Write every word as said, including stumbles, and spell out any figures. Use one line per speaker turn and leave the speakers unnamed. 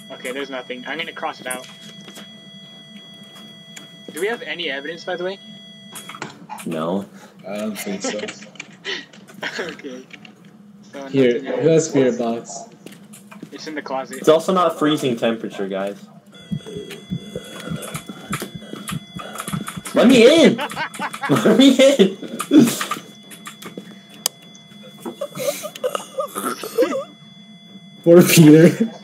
Okay, there's nothing. I'm gonna cross it out. Do we have any evidence, by the way?
No.
I don't think so.
Okay. So
Here,
nothing
who has spirit box?
It's in the closet.
It's also not freezing temperature, guys. Let me in! Let me in!
Poor Peter.